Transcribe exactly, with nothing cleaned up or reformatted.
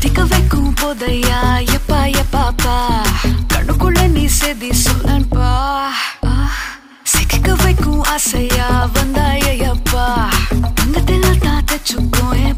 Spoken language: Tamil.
திக்க வைக்கும் போதையா எப்பா எப்பாப்பா கண்ணுக்குள்ள நீ செதி சொல்லன்பா சிக்க வைக்கும் ஆசையா வந்தாயப்பா தங்கத்தில் தான் தச்சுக்கோ